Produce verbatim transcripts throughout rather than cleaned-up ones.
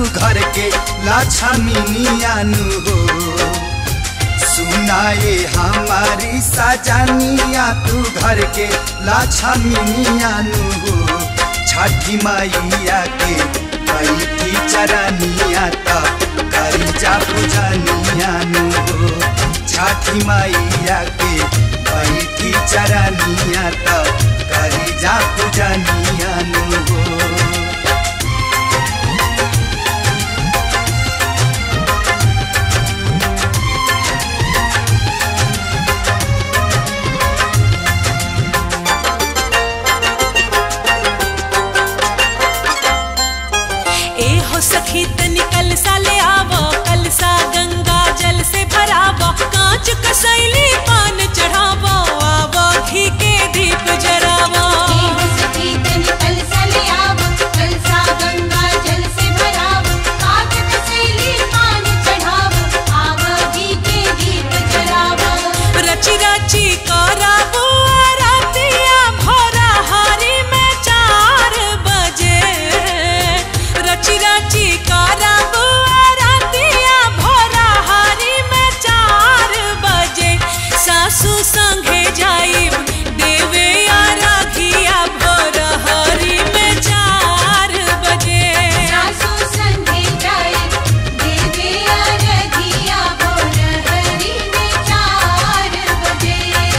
घर के लक्ष्मीनियानु हो। सुनाए हमारी सजनिया तू घर के लक्ष्मीनियानु हो। छठी मैया के बैठी चरनिया त करी जा पूजनियानु हो। छठी मैया के बैठी चरनिया त करी जा पूजनियानु हो। सखी तनी कलसा ले आवो, कलसा गंगा जल से भरावो। कांच कसैली पान चढ़ावो, आवो घी के दीप जरावो। सखी तनी कलसा ले आवो, कलसा गंगा जल से भरावो। कांच कसैली पान चढ़ावो, आवो घी के दीप जरावो। रची रची करावो आरतिया भोरा हारी में चार बजे। रची रची करावो आरतिया भोरा हारी में चार बजे। सासू संगे जाइब देवे आराधिया भोरा हारी में चार बजे। सासू संगे जाइब देवे आराधिया भोरा हारी में चार बजे।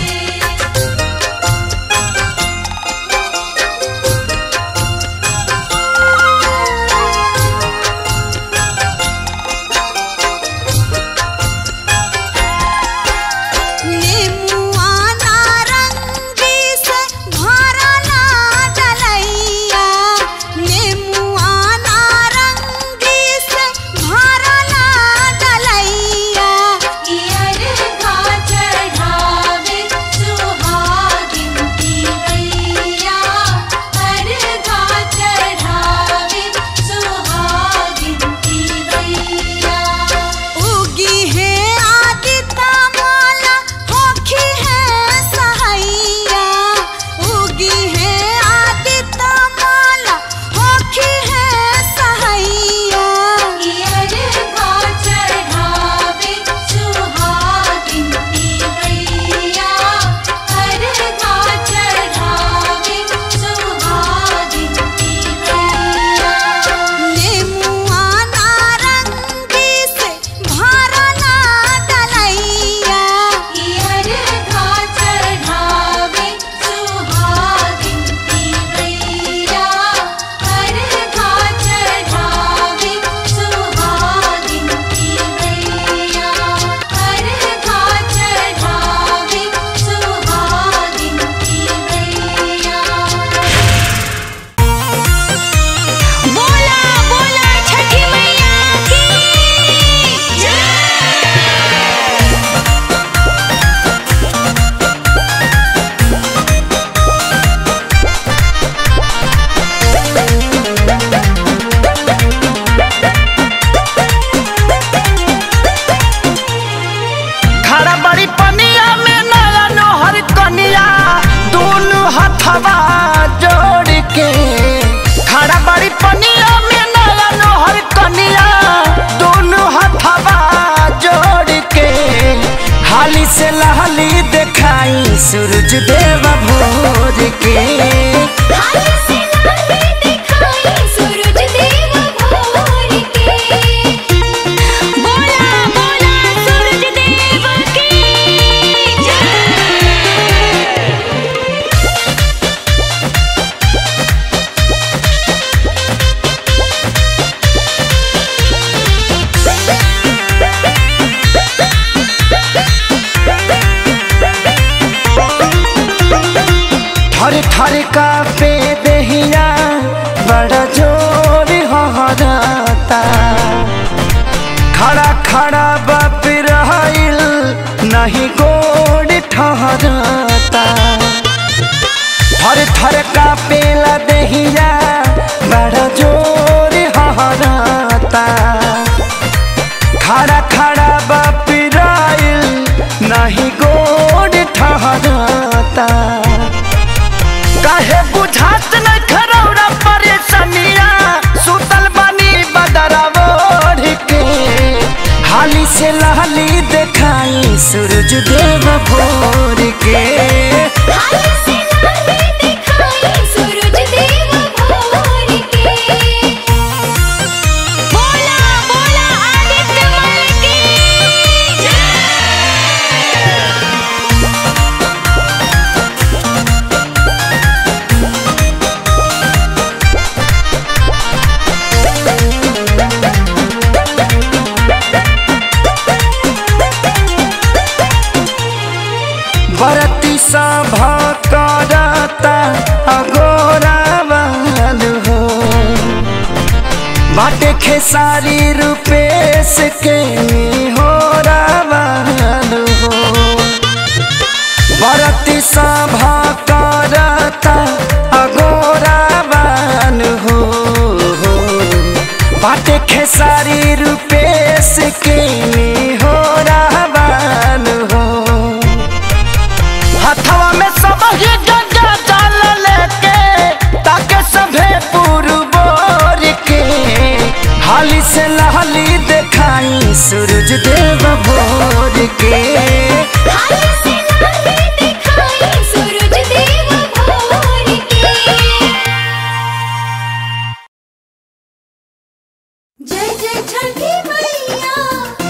से लहली दिखाई सूरज देव भोर के। हाली से लहली दिखाई सूरज देव भोर के। बोला बोला सूरज देव की थर थर का पे दहिया बड़ा जोर हहराता। खड़ा खड़ा बाप रहिल नहीं गोड़ ठहराता। थर थर का पेला दहिया बड़ा जोर हहराता। खड़ा खड़ा बाप रहिल नहीं गोड़ ठहराता। काहे बुझात न खरौरा परेशानिया सुतल बानी बदरावो से लाली दिखाई सूरज देव भोर के। हाली से लाली दिखाई सूरज देव भोर के। बोला बोला आदित्य मल की जय। बरती सभा करता अगोरावाल हो, बाटे खेसारी रूपेश के निहोरावाल हो। बरती सभा करता अगोरावाल हो, बाटे खेसारी रूपेश के निहोरावाल हो। हथवा में सब ही गंगा जल लेके ताके सभे पुरबोर के। हाली से लाली दिखाई सूरज देव भोर के। हाली से लाली दिखाई सूरज देव भोर के। जय जय छठी मैया,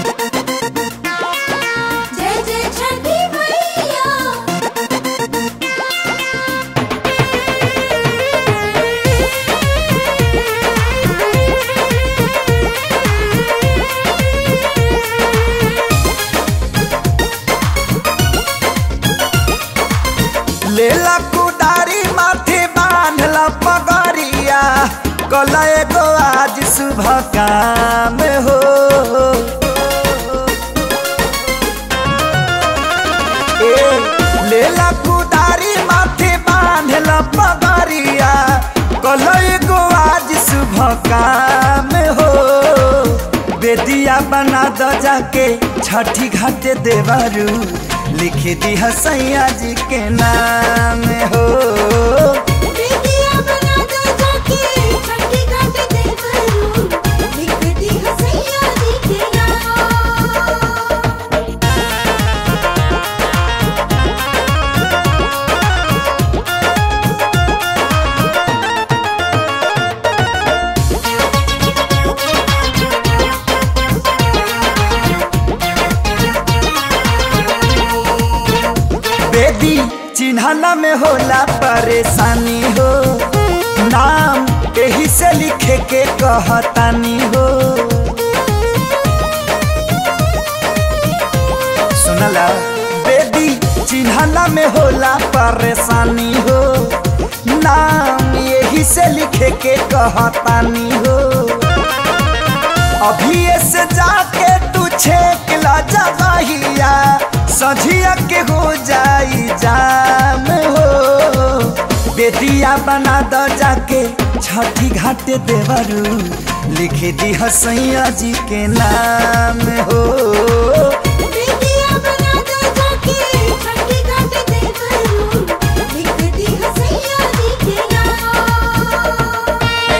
जय जय छठी मैया। लेला कुदारी माथे बांधला पगड़िया, कला एगो आज शुभ काम हो। ए लेला कुदारी माथे बांधला पगड़िया, कला एगो आज शुभ काम हो। बेदिया बना दो जाके छठी घाट देवरू, लिख दी हसैया जी के नाम हो। बेदिया बना दो जाके छठी घाट देवरू, लिख दी हसैया जी के नाम। बेदी चिन्हला में होला परेशानी हो, नाम यही से लिखे के कहतानी हो। सुनला बेदी चिन्हला में होला परेशानी हो, नाम यही से लिखे के कहतानी हो। अभी से जाके तू छेक ला जगहिया, सझिया के हो जाई जाम हो। बेदिया बना दो जाके छठी घाट देवरू, लिख दी हसैया जी के नाम हो। बेदिया बना दो जाके छठी घाट देवरू, लिख दी हसैया जी के नाम।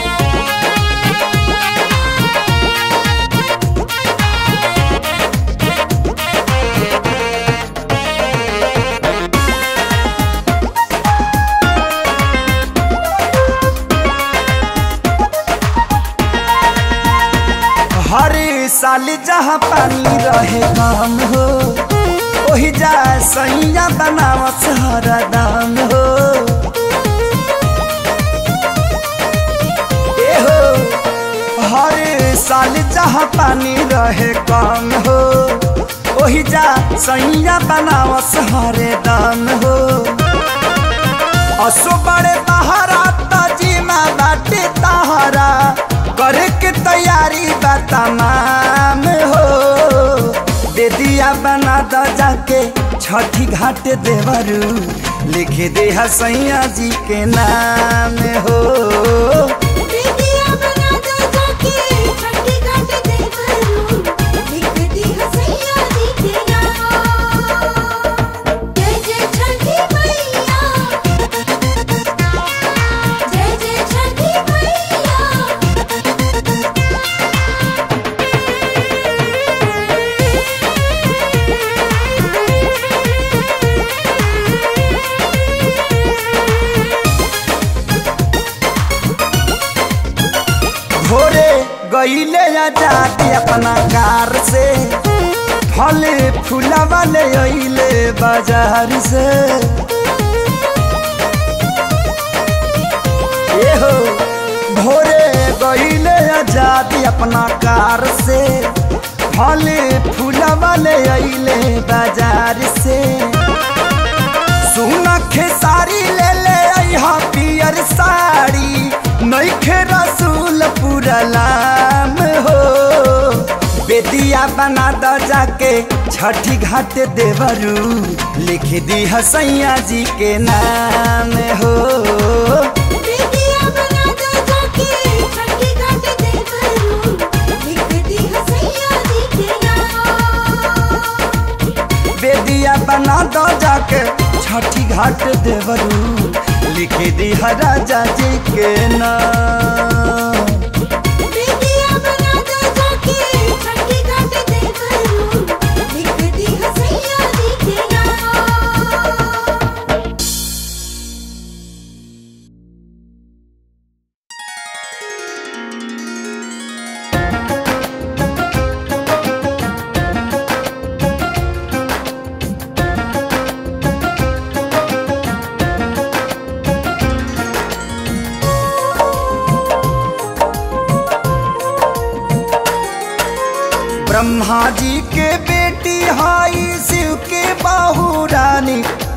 हर साल जहाँ पानी रहे काम हो, वही जा सैया बनावस हरदम हो। ए हो हर साल जहाँ पानी रहे काम हो, वही जा सैया बनावस हरदम हो। असो बड़े बहारा तजीमा बाटे तहरा, करे के तैयारी बा तमाम हो। बेदिया बना दो जाके छठी घाट देवरू, लिख दे हसैया जी के नाम हो। बेदिया बना दो जाके छठी घाट देवरू, लिख दी हसैया जी के नाम। जय जय छठी मैया, जय जय छठी मैया। आजादी अपना कार से फल फूला वाले अइले बाजार से ये हो भोरे गइले आजादी अपना कार से फल फूला वाले अइले बाजार से सुना खेसारी ले ले अइहा पियर साड़ी नइखे रसूल पूरा लाम हो बेदिया बना द जाके छठी घाट देवरू लिख दी हसैया जी के नाम हो बेदिया बना दो जाके छठी घाट देवरू लिख दी हसैया जी के नाम बेदिया बना द जाके छठी घाट देवरू लिख दी राजा जी के नाम बेदिया बना दो जाके छठी घाट देवरू लिख दी हसैया जी के नाम। ब्रह्मा जी के बेटी हाई शिव के बाहू रानी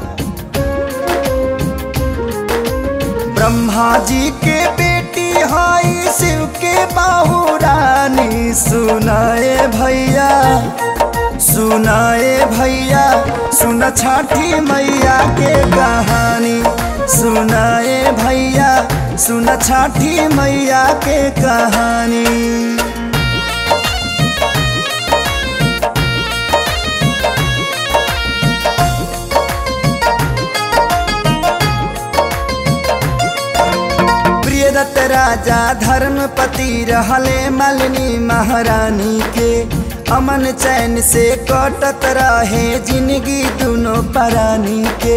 ब्रह्मा जी के बेटी हाई शिव के बाहू रानी सुनाए भैया सुनाए भैया सुन छठी मैया के कहानी सुनाए भैया सुन छठी मैया के कहानी प्रियदत्त राजा धर्मपति रहले मालिनी महारानी के अमन चैन से कटत रहे जिंदगी दोनों परानी के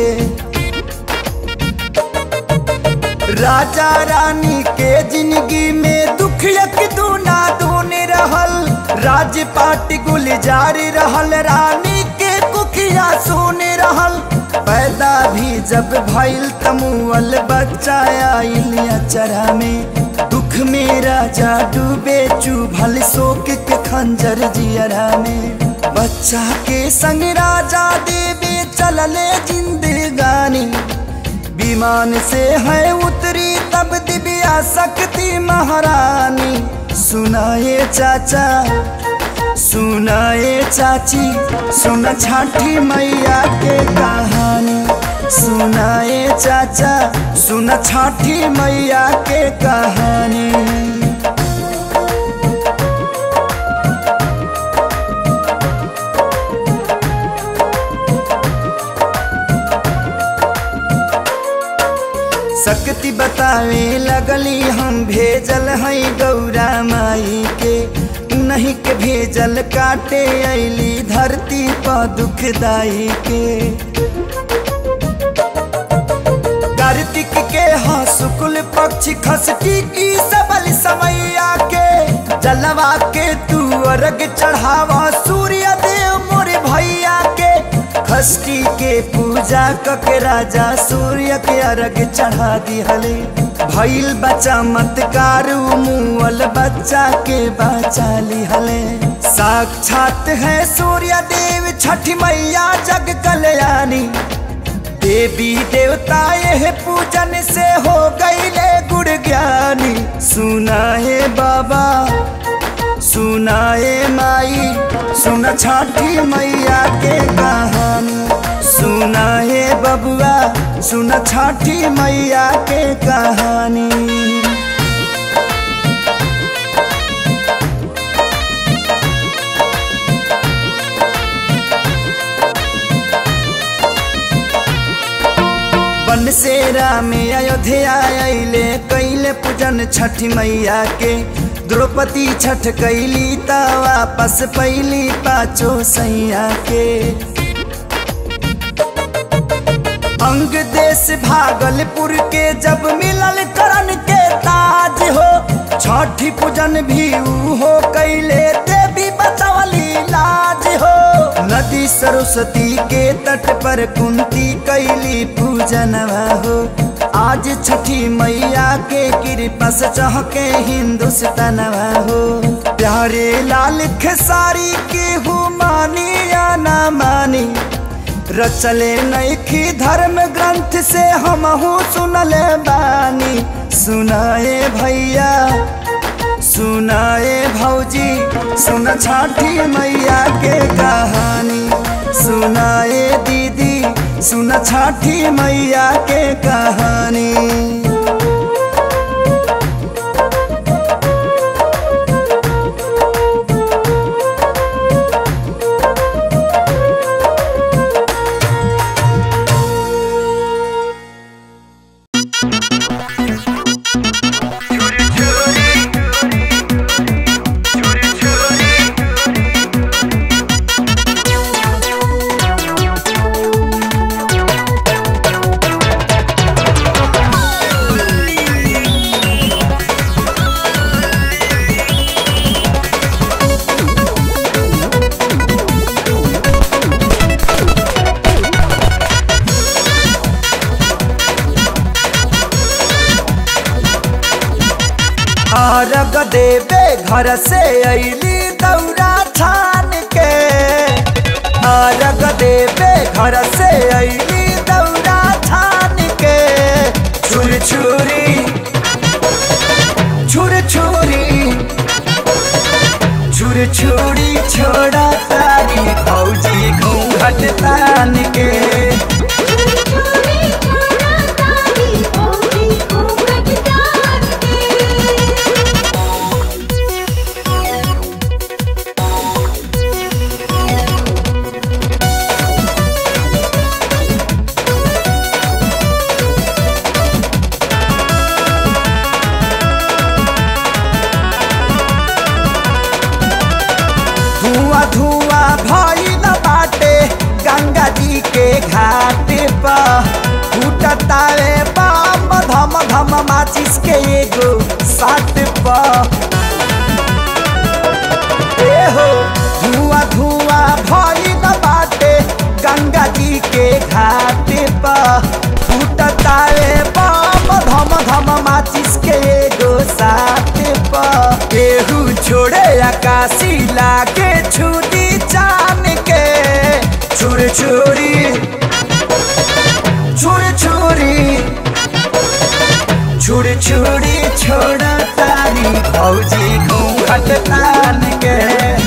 राजा रानी के जिंदगी में दुख यक दूना दून रहल राजपाट गुलजार रहल रानी के कुखिया सुन रहल पैदा भी जब भइल तमुअल बच्चा आइल अचरा में दुख में राजा डूबे चुभल शोक के खंजर जियरा में बच्चा के संग राजा देवे चलले जिंदगानी विमान से है उतरी तब दिव्या शक्ति महारानी सुनाए चाचा सुनाए चाची सुन छठी मैया के कहानी सुनाए चाचा सुन छठी मैया के कहानी शक्ति बतावे लगली हम भेजल है गौरा माई के नहीं के भेजल काटे ऐली धरती पर दुखदाई के कार्तिक के हाँ शुक्ल पक्ष खसटी की सबल समैया के जलवा के तू अर्घ चढ़ावा सूर्य देव मोर भैया के खष्टी के पूजा कके राजा सूर्य के अर्घ चढ़ा दिहले भइल बच्चा मतकार मुअल बच्चा के बचा लिहले साक्षात है सूर्य देव छठी मैया जग कल्याणी देवी देवता यह पूजन से हो गईले गुण ज्ञानी सुनाए बाबा सुनाए माई सुन छठी मैया के कहानी सुनाए बबुआ सुन छठी मैया के कहानी बनसेरा में अयोध्या आइले कैले पूजन छठी मैया के द्रौपदी छठ कैली ता वापस पैली पाचो सैया के अंग देश भागलपुर के जब मिलल करण के ताज हो छठी पूजन भी हो कैले देवी बचावली लाज हो। नदी सरस्वती के तट पर कुंती कैली पूजनवा हो। आज छठी मैया के कृपा से चहके हिंदुस्तानवा हो। प्यारे लाल खेसारी के हु मानी या ना मानी, रचले नैखी धर्म ग्रंथ से हमहू सुनले बानी। सुनाए भैया सुनाए भौजी सुन छठी मैया के कहानी। सुनाए दीदी सुन छठी मैया के कहानी। अर्घ देवे घर से अली दौरा छान के। अर्घ देवे घर से अली दौरा छान के। छुर छुरी छुर छुरी छुर छुरी छोड़ा तारी फौजी घूंघट तान के। धुआं भइल बाटे गंगा जी के घाट पर। फूटतावे बम धम धम माचिस के एगो साथ पर। ए हो धुआं धुआं भइल बाटे गंगा जी के घाट पर। फूटतावे बम धम धम माचिस के एगो साथ पर। केहू छोड़े आकाशी लागे छुदी चान के। छुर छुरी छुर छुरी छुर छुरी छोड़ा तारी फौजी घूंघट तान के।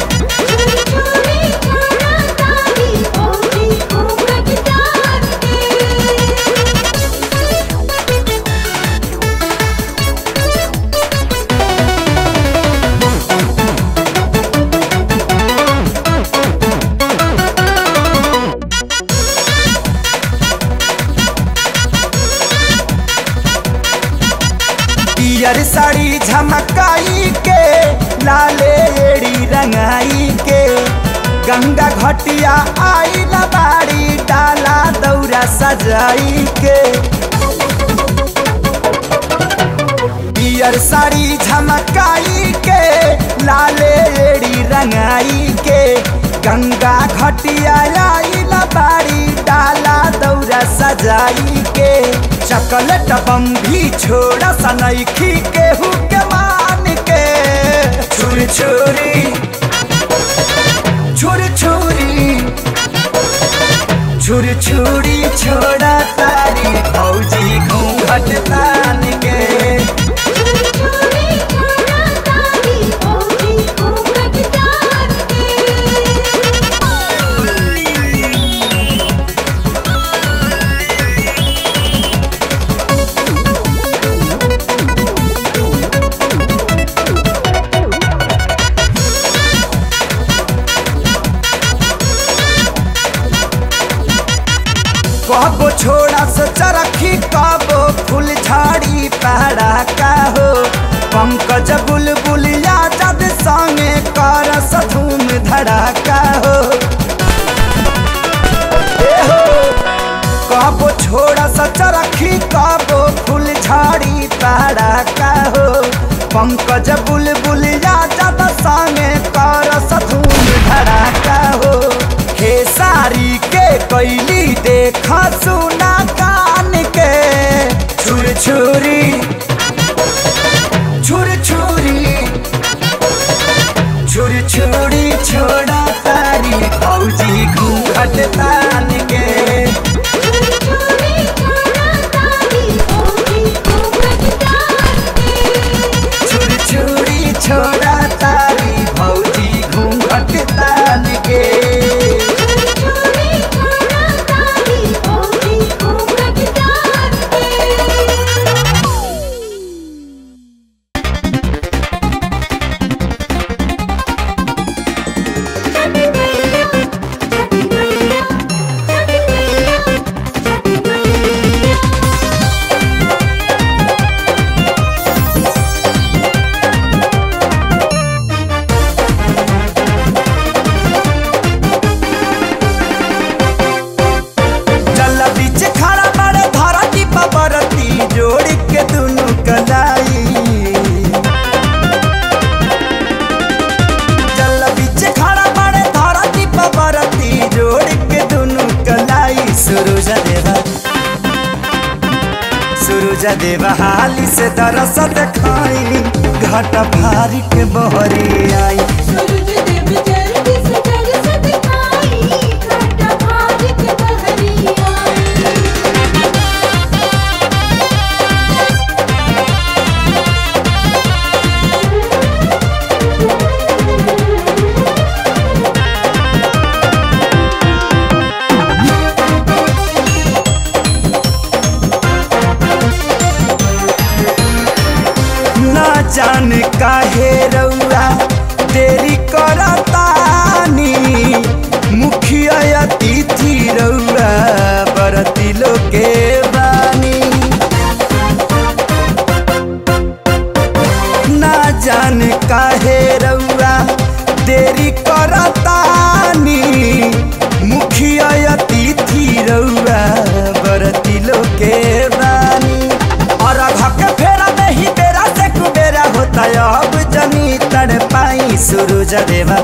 पियर साड़ी झमकाई के लाले एड़ी रंगाई के। गंगा घटिया आई न बाड़ी डाला दौरा सजाई के। पियर साड़ी झमकाई के लाले एड़ी रंगाई के। गंगा घटिया आई न बाड़ी डाला दौरा सजाई के। चकलेट बम भी छोड़ा सा नइखी केहू के मान के। छुर छुरी छुर छुरी छुर छुरी छोड़ा तारी फौजी घूंघट तान के। कबो छोड़ा से चरखी कबो फूल झाड़ी पहरा का हो। पंकज बुलबुल यादव संगे कर धूम धड़ाका हो। कबो छोड़ा से चरखी कबो फूल झाड़ी पहरा का हो। पंकज बुलबुल यादव संगे कर सधूम धड़ाका हो हे सारी के कैली देख सुना कान के छुर छुरी छुर छुरी छुर छुरी छोड़ा तारी फौजी घूंघट तान के छुर छुरी छोड़ा तारी फौजी घूंघट तान के देवा हाली से दरस देखाई घाट भारी के बहरी आई सूरज देव जल्दी से दरस दिखाई घाटा भारी के बहरी आई जान काहे रउआ देरी करतानी मुखिया अतिथि रउआ बरती लोके बानी ना जान काहे रउआ देरी करतानी मुखिया अतिथि रउआ बरती लोके बानी और घके फेरा नहीं बेरा से कुबेरा होता अब जनी तड़ पाई सूरज देवा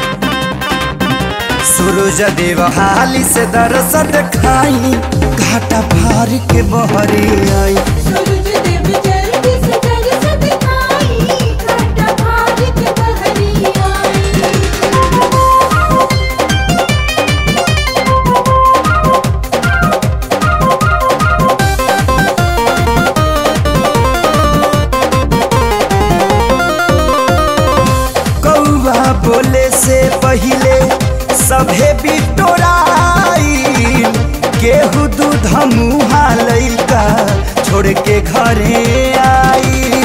सूरज देवा हाली से दरस दिखाई घाटा भार के बहरी आई सूरज देव जल्दी से दरस दिखाई घाटा भारी के बहरी आई बोले से पहिले सभे बिटोराई केहू दूध मुहा लैका छोड़ के घरे आई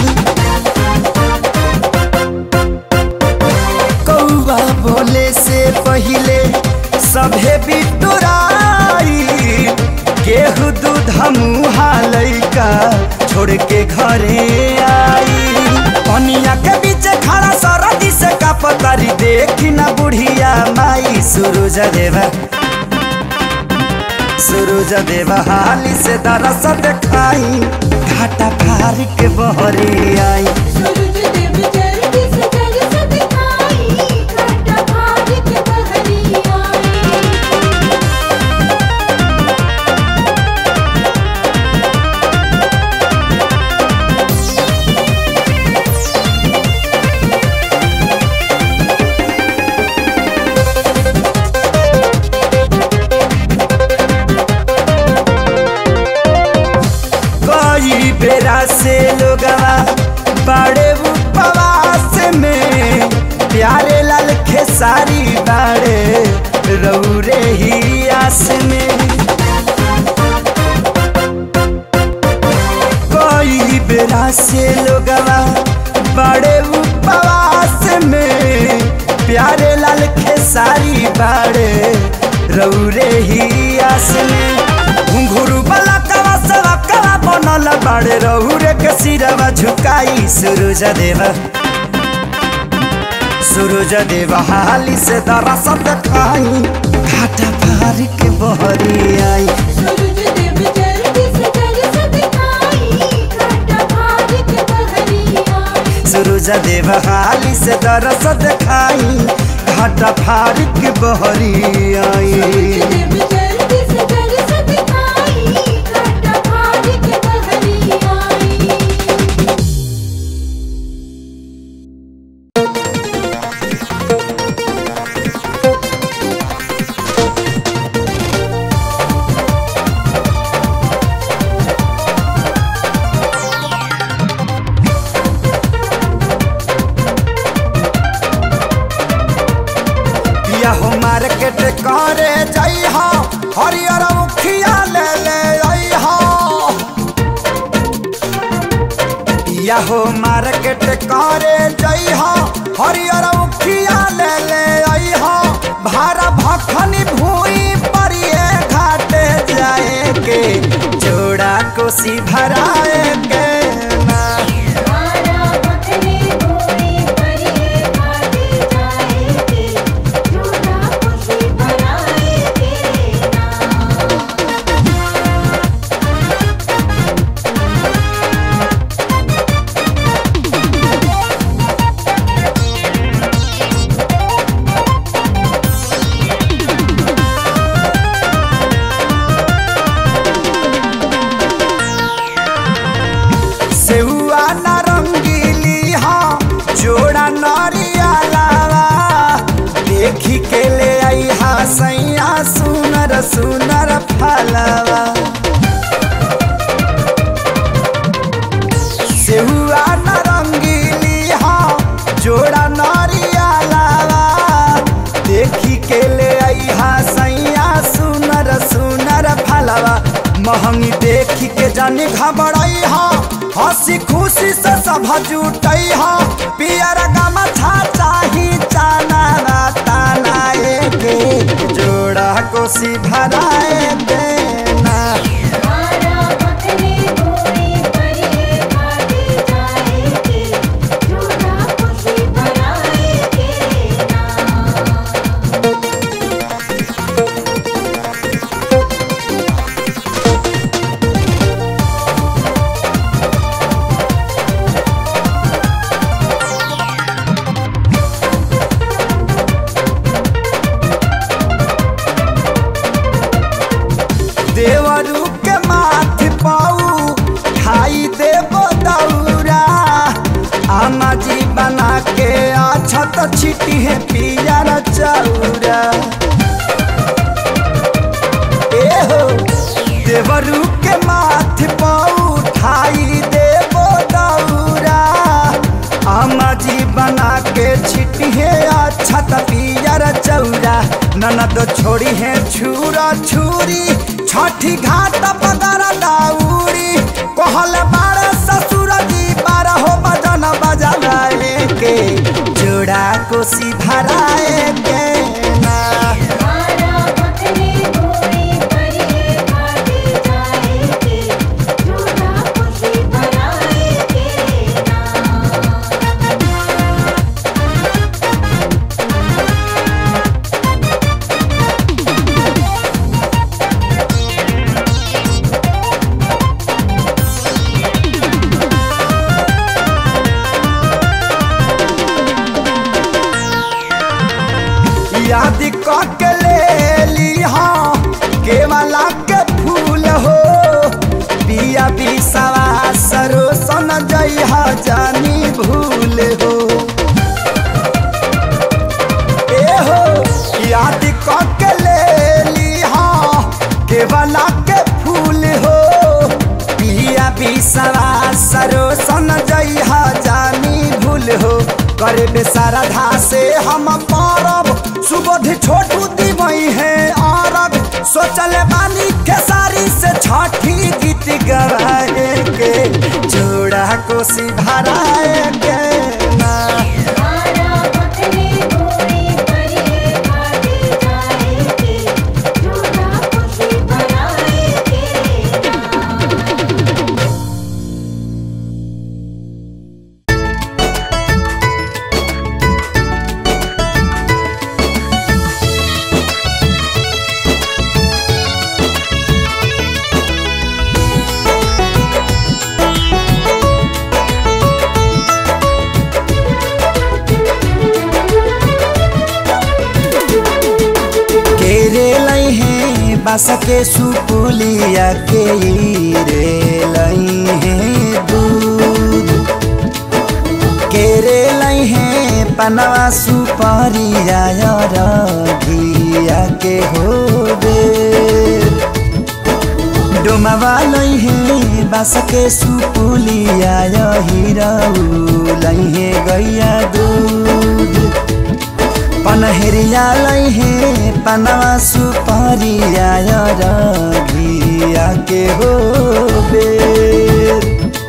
कौआ बोले से पहिले सभे बिटोराई केहू दूध मुहा लैका छोड़ के घरे आई पनिया के बीच खड़ा सरदी से कपतारी देखी ना बुढ़िया माई सूरज देवा सूरज देवा हाली से दरस दिखाई घाटा भार के बहरी आई सूरज देव जल्दी से दरस दिखाई घाटा भारी के बहरी आई बेरा से लोगवा बड़े उपवास में प्यारे लाल खेसारी बाड़े रौरे ही आस में कोई बेरा से लोगवा बड़े उपवास में प्यारे लाल खेसारी बाड़े रौरे ही आस में घुंघरू वाला कवा सवा कवा बनल बाड़े रहुरे के सिरवा झुकाई सूरज देवा सूरज देवा हाली से दरस दिखाई घाटा भार के बहरी आई सूरज देव जल्दी से दरस दिखाई घाटा भारी के बहरी आई राजा देव हाली से दरस दिखाई घाटा फाड़ के बहरी आई। देव जल्दी से दरस दिखाई घाटा फाड़ के बहरी आई। हो मार्केट करे जाई हो हरियर मुखिया ले ले आई हो। या हो मार्केट करे जाई हो हरियर मुखिया ले ले आई हो। भारा भखनी भूई परिए घाटे जाए के जोड़ा कोसी भराए के ना। भारा भखनी भूई परिए घाटे जाए के जोड़ा कोसी भराए के ना। सेहुआ नारंगीली हाँ जोड़ा नरिया लावा देखी के ले आई हा सैया सुनर सुनर फलवा। सेहुआ नारंगीली हाँ जोड़ा नरिया लावा देखी के ले आई हा सैया सुनर सुनर फलवा। महंगी देखी के जानी घबराई हा हंसी खुशी से सब जुटई हा। पियर गमछा चाही चाना ताना के जोड़ा कोसी भराए देना। भारा भखनी भूई परिए घाटे जाए के जोड़ा कोसी भराए के ना। देवरू के माथ पाऊ खाई देवो दौरा। आमा जी बना के अछत छिटी है पियर चौरा। ए हो देवरू के माथ पाऊ खाई देवो दौरा। आमा जी बना के छिटी है अछत पियर चौरा। ननद छोड़ी है छुरा छुरी छठी घाट पगर दाउरी। कहल बारह ससुर जी बारह हो बजन बजाए के जोड़ा कोसी भराए के ना। भारा भखनी भूई परिए घाटे जाए के जोड़ा कोसी भराए के ना। याद के ले ली हाँ केवला के फूल हो। पिया बिसवा सरो सन जई हा जानी भूल हो। ए हो याद के ले ली हाँ केवला के फूल हो। पिया बिसवा सरो सन जई हा जानी भूल हो। करे बेसारधा से हम परब सुबोध छोटू दिवई है अरब। सोचल बानी खेसारी से छठी गीत गवाए के जोड़ा कोसी भराए के ना। भारा भखनी भूई परिए घाटे जाए के जोड़ा कोसी भराए के ना। बास के सुपुलिया के रे लई है दूध केरे लई है पनवा सुपारिया घिया के हो डोमावा लई है बास के सुपुलिया हिरऊ लई है गैया दूध पनहरिया लई है पनवा सुपारिया घिया के हो बेर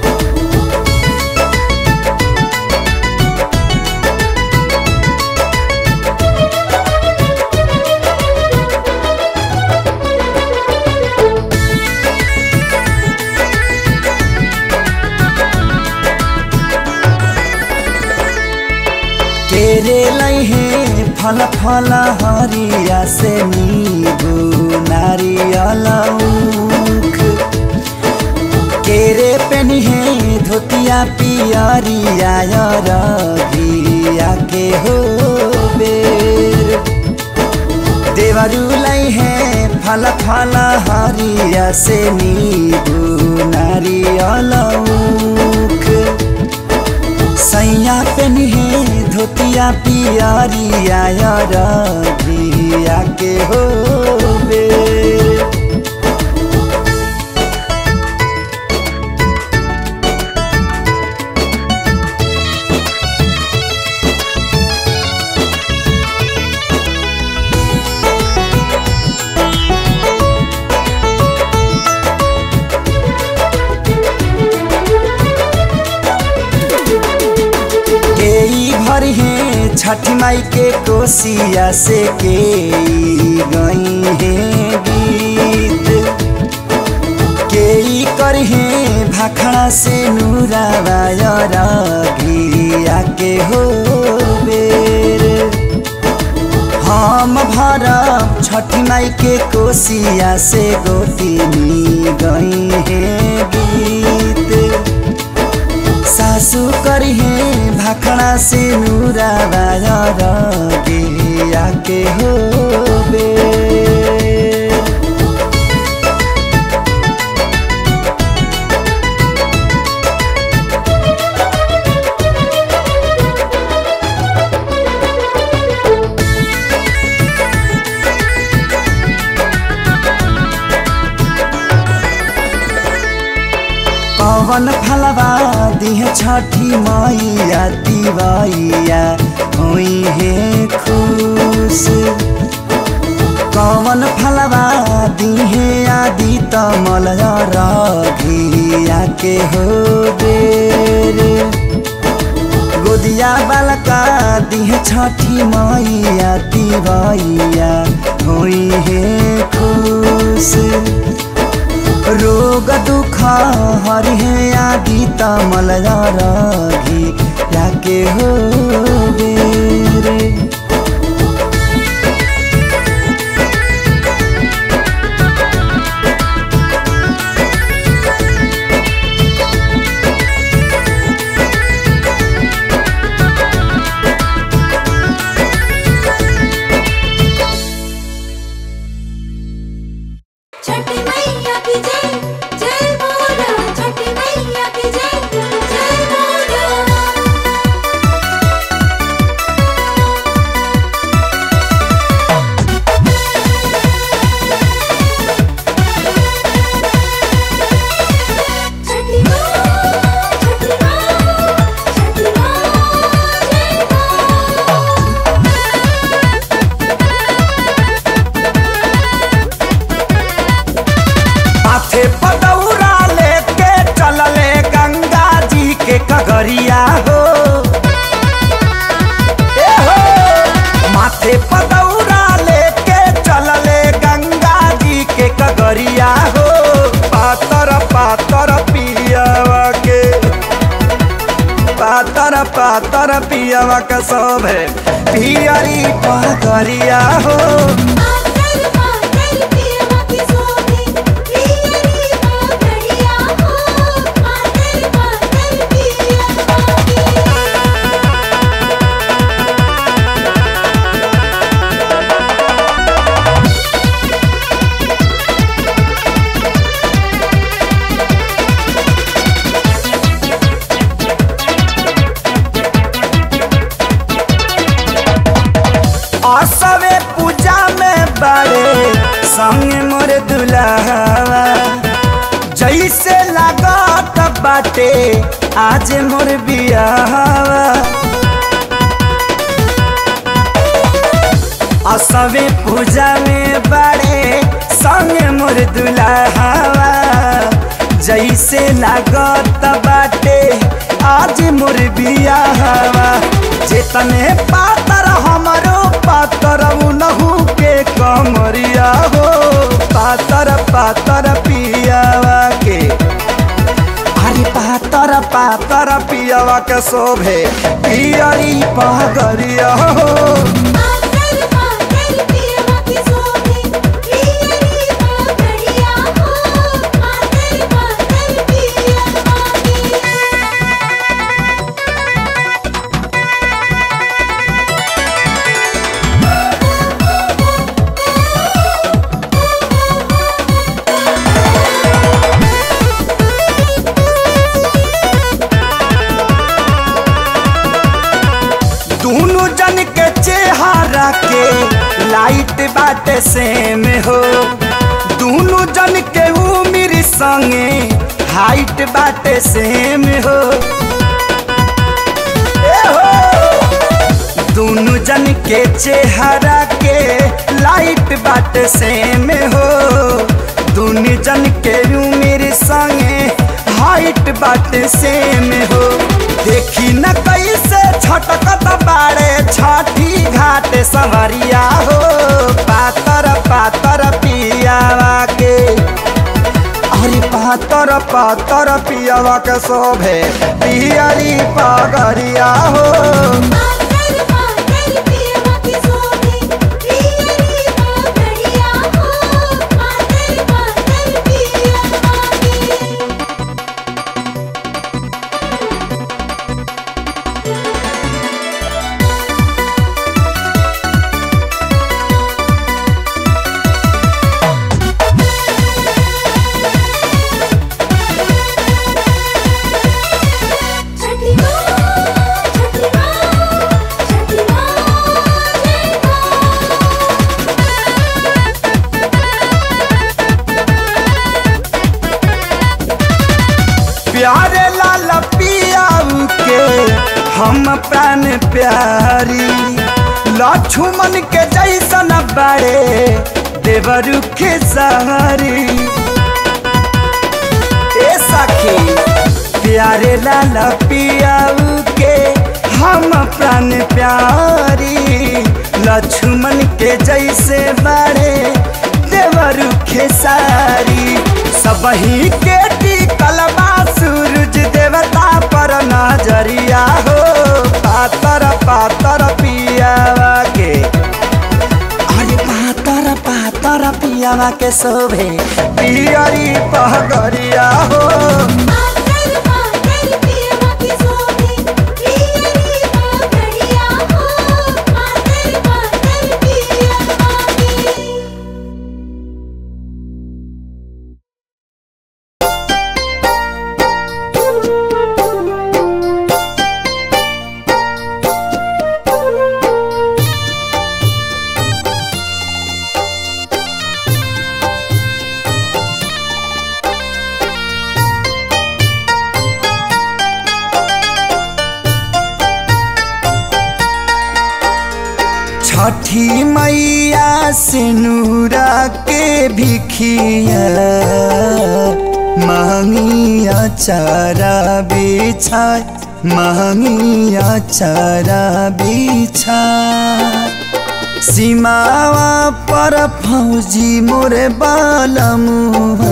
केरे लई है फल फल हरिया से नींबू नारियल ऊख केरे पेनी है धोतिया पियरिया घिया के हो बेर देवरू लई है फल फल हरिया से नींबू नारियल ऊख सैया पेनी है धोतिया पियरिया घिया के हो बेर भरी है छठी माई के कोसिया से के गई है गीत के करी है भाखड़ा से नूरावा घिया के हो बेर हम भरब छठी माई के कोसिया से गोतिनी गई है गीत सासु करी है भाखड़ा से नूरावा घिया के हो बेर कवन फलवा दिह छठी मैया तिवैया हुई है खुश कवन फलवा दिहे आदि तमल घिया के हो बेर गोदिया बालका दिह छठी मैया तिवैया हुई है खुश रोग दुख हरि है आदि तमल घिया के हो बेर कगरिया हो ए हो माथे पदौरा लेके चलले गंगा जी के कगरिया हो पातर पातर पियावा के पातर पातर पियावा का सब है पियरी पगरिया हो संग मोर दुल्हावा जैसे लागत बाटे आज मोर बियाहवा असवे पूजा में बड़े संग मोर दुल्हावा जैसे लागत बाटे आज मोर बियाहवा जेतने पातर हमरो पातर उनहु के कमरिया हो पातर पातर पियावा के अरे पातर पातर पियावा के शोभे पियरी पगरिया हो पातर पातर पियवा की शोभे पियरी पगड़िया हो पातर पातर पियवा की दोनों जन के चेहरा के लाइट बाटे सेम हो दोनों जन के उम्र संगे हाइट बाटे सेम हो ए हो दोनों जन के चेहरा के लाइट बाटे सेम हो दोनों जन के उम्र संगे हाइट बाटे सेम हो देखी न कैसे छटकत बाड़े छठी घाट सवरिया हो पातर पातर पियावा के अरे पातर पातर पियावा के शोभे पियरी पगरिया हो पातर पातर पियवा की शोभे पियरी पगड़िया हो पातर पातर पियवा की छठी माँ छठी माँ छठी माँ जय प्यारे लाल पियाऊ के हम प्राण प्यारी लक्ष्मण के जैसन बड़े देवरु के सहारी ए सखी प्यारे लाल पियाऊ के हम प्राण प्यारी लक्ष्मण के जैसे बड़े देवरु के सारी सबही के टिकल बा सूरज देवता पर नजरिया हो पातर पातर पियावा के अरे पातर पातर पियावा के शोभे पियरी पगरिया हो पातर पातर पियवा की शोभे पियरी पगड़िया हो पातर पातर पियवा की छठी मैया से नूरा के भिखिया मांगिया चारा बिछाए मांगिया चारा बिछाए सीमावा पर फौजी मोरे बालमुहा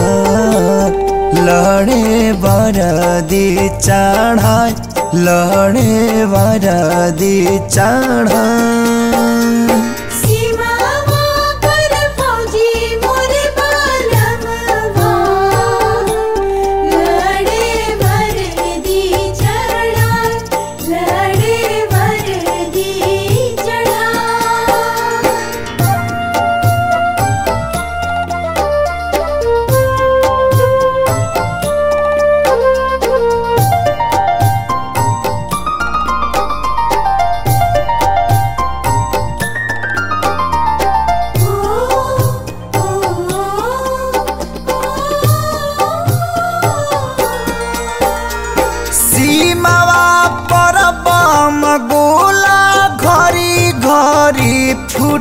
लड़े बरदी चढ़ाए लड़े बरदी चढ़ाए सीमावा पर फौजी मोरे बालमवा लड़े वर्दी चढ़ा लड़े वर्दी चढ़ा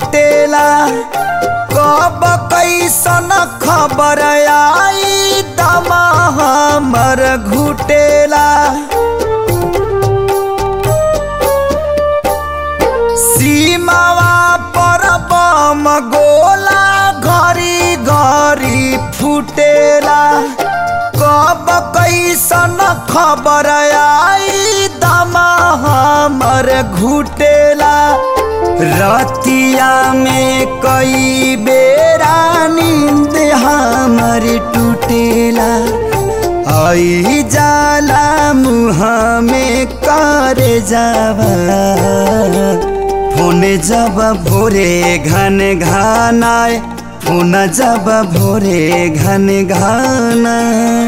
टूटेला कब कैसन खबर आई दमा हमर घुटेला सीमावा पर बम गोला घरी घरी फुटेला कब कैसन खबर आई दमा हमर घुटेला रतिया में कई बेरा नींद हमर टूटेला आई जाला मुँह में कर जावा फोन जब भोरे घन घनाए फोन जब भोरे घन घना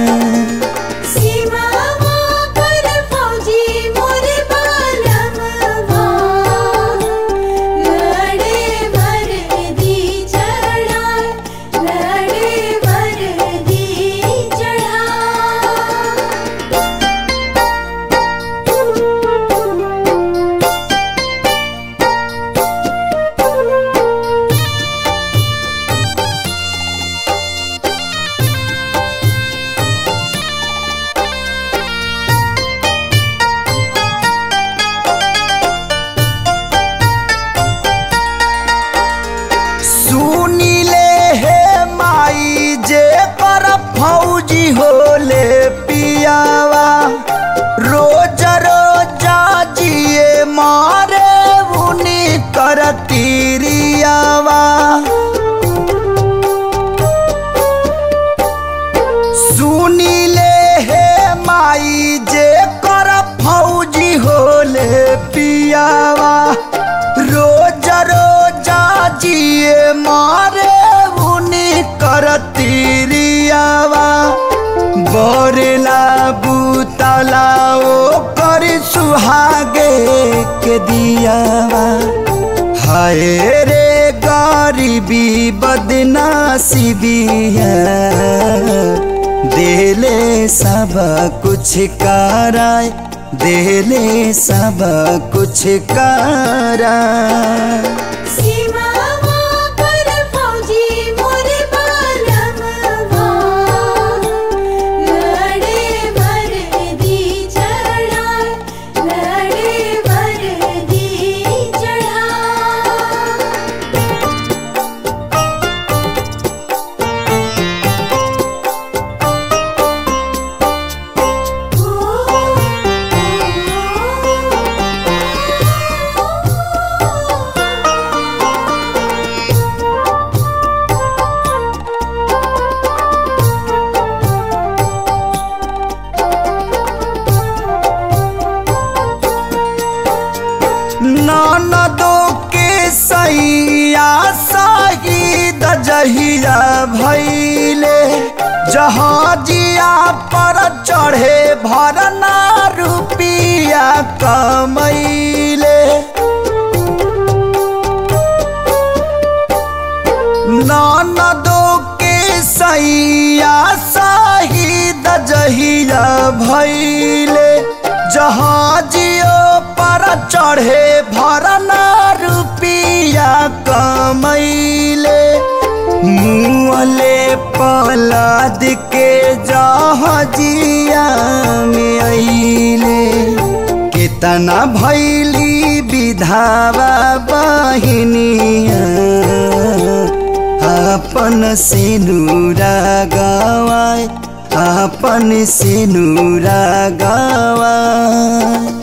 फौजी होले पियावा रोज रोजा जिए मारे उनी करतीरियावा सुनी ले हे माई जे कर फौजी होले पियावा रोज रोजा जिए मारे उनी करतीरियावा बोरेला बुतला ओ कर सुहागे के दियावा हाय रे गरीबी बदनासी बिया देले सब कुछ कराए देले सब कुछ कराए ननदों के सैया शहीद जहिया भैले जहाजिया पर चढ़े भरना रुपिया कमैले ननदों के सैया शहीद जहिया भैले जहाजियों पर चढ़े भरना रुपिया कमैले मुँहले पलाद के जहाजिया में अइले कितना भैली विधावा बहिनिया अपन सिनुरा गवाए अपन सिनुरा गवाए।